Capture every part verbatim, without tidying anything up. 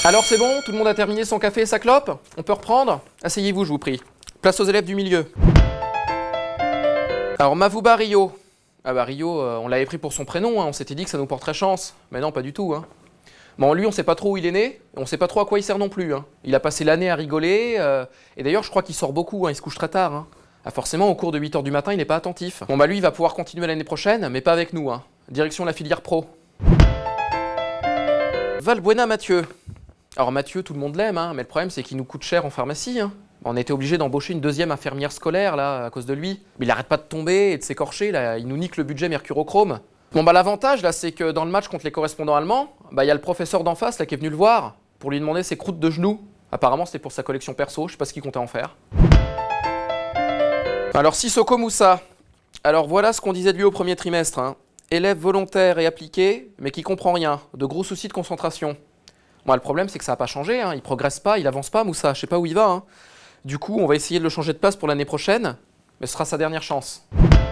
Alors c'est bon, tout le monde a terminé son café et sa clope? On peut reprendre? Asseyez-vous, je vous prie. Place aux élèves du milieu. Alors Mavouba Rio. Ah bah Rio, euh, on l'avait pris pour son prénom, hein. On s'était dit que ça nous porterait chance. Mais non, pas du tout. Hein. Bon, lui, on sait pas trop où il est né, et on sait pas trop à quoi il sert non plus. Hein. Il a passé l'année à rigoler, euh, et d'ailleurs, je crois qu'il sort beaucoup, hein. Il se couche très tard. Hein. Ah, forcément, au cours de huit heures du matin, il n'est pas attentif. Bon bah lui, il va pouvoir continuer l'année prochaine, mais pas avec nous. Hein. Direction la filière pro. Valbuena Mathieu. Alors Mathieu, tout le monde l'aime, hein, mais le problème c'est qu'il nous coûte cher en pharmacie. Hein. On était obligé d'embaucher une deuxième infirmière scolaire là à cause de lui. Mais il arrête pas de tomber et de s'écorcher, là, il nous nique le budget mercurochrome. Bon bah l'avantage là c'est que dans le match contre les correspondants allemands, bah il y a le professeur d'en face là qui est venu le voir pour lui demander ses croûtes de genoux. Apparemment c'était pour sa collection perso, je sais pas ce qu'il comptait en faire. Alors Sissoko Moussa. Alors voilà ce qu'on disait de lui au premier trimestre. Hein. Élève volontaire et appliqué, mais qui comprend rien, de gros soucis de concentration. Bon, le problème, c'est que ça n'a pas changé, hein. Il progresse pas, il avance pas, Moussa, je sais pas où il va. Hein. Du coup, on va essayer de le changer de place pour l'année prochaine, mais ce sera sa dernière chance.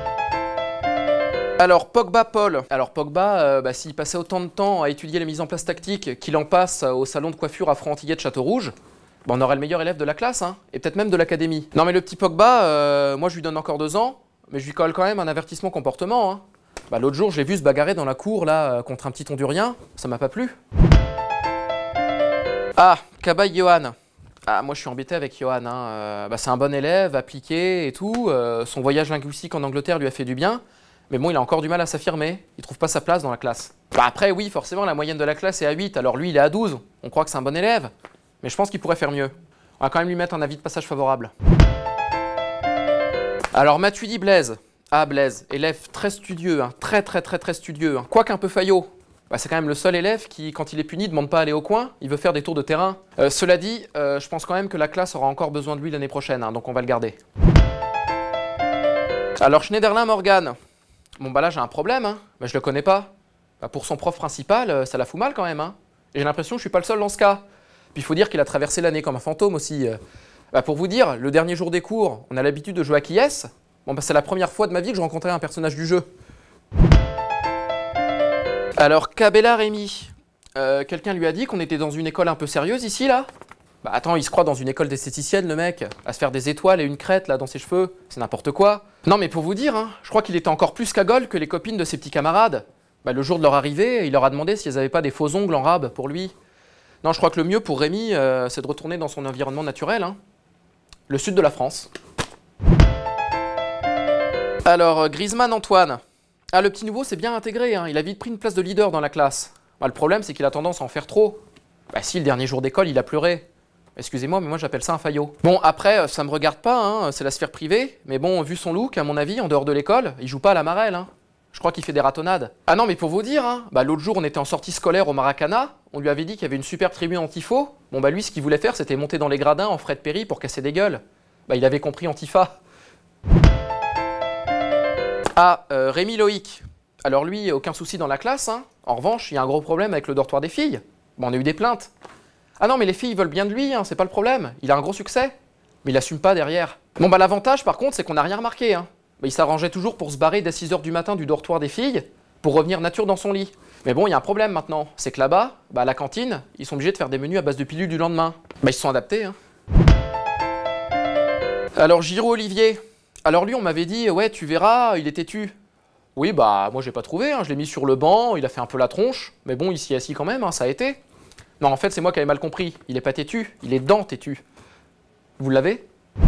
Alors, Pogba Paul. Alors, Pogba, euh, bah, s'il passait autant de temps à étudier les mises en place tactiques qu'il en passe au salon de coiffure à Franc-Antillais de Château-Rouge, bah, on aurait le meilleur élève de la classe, hein, et peut-être même de l'académie. Non, mais le petit Pogba, euh, moi, je lui donne encore deux ans, mais je lui colle quand même un avertissement comportement. Hein. Bah, l'autre jour, je l'ai vu se bagarrer dans la cour, là, contre un petit Hondurien, ça m'a pas plu. Ah, Kabay Johan. Ah, moi je suis embêté avec Johan. Hein. Euh, bah, c'est un bon élève, appliqué et tout. Euh, son voyage linguistique en Angleterre lui a fait du bien. Mais bon, il a encore du mal à s'affirmer. Il trouve pas sa place dans la classe. Bah, après, oui, forcément, la moyenne de la classe est à huit. Alors lui, il est à douze. On croit que c'est un bon élève. Mais je pense qu'il pourrait faire mieux. On va quand même lui mettre un avis de passage favorable. Alors, Matuidi Blaise. Ah, Blaise, élève très studieux. Hein. Très, très, très, très studieux. Hein. Quoique un peu faillot. Bah, c'est quand même le seul élève qui, quand il est puni, ne demande pas à aller au coin, il veut faire des tours de terrain. Euh, cela dit, euh, je pense quand même que la classe aura encore besoin de lui l'année prochaine, hein, donc on va le garder. Alors Schneiderlin Morgan. Bon bah là j'ai un problème, hein. Bah, je le connais pas. Bah, pour son prof principal, euh, ça la fout mal quand même. Hein. J'ai l'impression que je suis pas le seul dans ce cas. Puis il faut dire qu'il a traversé l'année comme un fantôme aussi. Bah, pour vous dire, le dernier jour des cours, on a l'habitude de jouer à qui est-ce. Bon bah c'est la première fois de ma vie que je rencontrais un personnage du jeu. Alors, Kabela Rémi, euh, quelqu'un lui a dit qu'on était dans une école un peu sérieuse ici, là? Bah attends, il se croit dans une école d'esthéticienne, le mec, à se faire des étoiles et une crête, là, dans ses cheveux. C'est n'importe quoi. Non, mais pour vous dire, hein, je crois qu'il était encore plus cagole que les copines de ses petits camarades. Bah, le jour de leur arrivée, il leur a demandé s'ils n'avaient pas des faux ongles en rab pour lui. Non, je crois que le mieux pour Rémi, euh, c'est de retourner dans son environnement naturel, hein. Le sud de la France. Alors, Griezmann Antoine. Ah, le petit nouveau s'est bien intégré, hein. Il a vite pris une place de leader dans la classe. Bah, le problème, c'est qu'il a tendance à en faire trop. Bah si, le dernier jour d'école, il a pleuré. Excusez-moi, mais moi j'appelle ça un faillot. Bon, après, ça me regarde pas, hein, c'est la sphère privée. Mais bon, vu son look, à mon avis, en dehors de l'école, il joue pas à la marelle. Hein. Je crois qu'il fait des ratonnades. Ah non, mais pour vous dire, hein, bah, l'autre jour, on était en sortie scolaire au Maracana. On lui avait dit qu'il y avait une superbe tribune antifo. Bon, bah lui, ce qu'il voulait faire, c'était monter dans les gradins en Fred Perry pour casser des gueules. Bah, il avait compris Antifa. Ah, euh, Rémi Loïc. Alors lui, aucun souci dans la classe. Hein. En revanche, il y a un gros problème avec le dortoir des filles. Bon, on a eu des plaintes. Ah non, mais les filles veulent bien de lui, hein, c'est pas le problème. Il a un gros succès, mais il assume pas derrière. Bon, bah l'avantage, par contre, c'est qu'on n'a rien remarqué. Hein. Bah, il s'arrangeait toujours pour se barrer dès six heures du matin du dortoir des filles pour revenir nature dans son lit. Mais bon, il y a un problème maintenant. C'est que là-bas, bah, à la cantine, ils sont obligés de faire des menus à base de pilules du lendemain. Bah, ils se sont adaptés. Hein. Alors, Giraud Olivier. Alors lui, on m'avait dit, ouais, tu verras, il est têtu. Oui, bah, moi, j'ai pas trouvé. Hein. Je l'ai mis sur le banc, il a fait un peu la tronche. Mais bon, il s'y est assis quand même, hein, ça a été. Non, en fait, c'est moi qui avais mal compris. Il est pas têtu, il est dent têtu. Vous l'avez?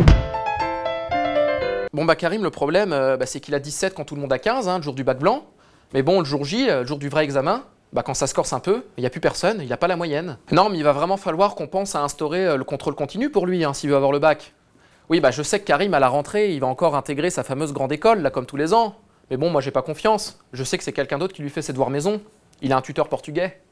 Bon, bah, Karim, le problème, euh, bah, c'est qu'il a dix-sept quand tout le monde a quinze, hein, le jour du bac blanc. Mais bon, le jour J, le jour du vrai examen, bah, quand ça se corse un peu, il n'y a plus personne, il n'a pas la moyenne. Non, mais il va vraiment falloir qu'on pense à instaurer euh, le contrôle continu pour lui, hein, s'il veut avoir le bac. Oui, bah, je sais que Karim, à la rentrée, il va encore intégrer sa fameuse grande école, là, comme tous les ans. Mais bon, moi, j'ai pas confiance. Je sais que c'est quelqu'un d'autre qui lui fait ses devoirs maison. Il a un tuteur portugais.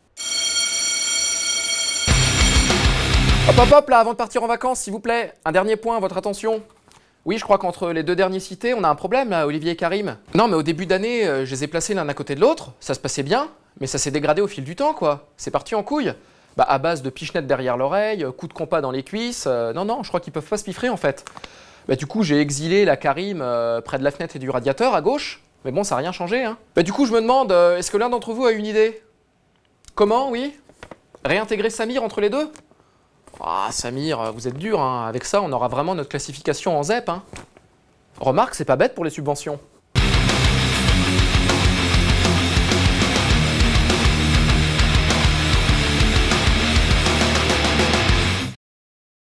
Hop hop hop là, avant de partir en vacances, s'il vous plaît, un dernier point, votre attention. Oui, je crois qu'entre les deux derniers cités, on a un problème là, Olivier et Karim. Non, mais au début d'année, euh, je les ai placés l'un à côté de l'autre, ça se passait bien, mais ça s'est dégradé au fil du temps, quoi. C'est parti en couille. Bah, à base de pichenettes derrière l'oreille, coups de compas dans les cuisses, euh, non, non, je crois qu'ils peuvent pas se piffrer en fait. Bah, du coup, j'ai exilé la Karim euh, près de la fenêtre et du radiateur à gauche, mais bon, ça n'a rien changé, hein. Bah, du coup, je me demande, euh, est-ce que l'un d'entre vous a une idée? Comment, oui? Réintégrer Samir entre les deux? Ah, Samir, vous êtes dur, hein. Avec ça, on aura vraiment notre classification en Z E P, hein. Remarque, c'est pas bête pour les subventions.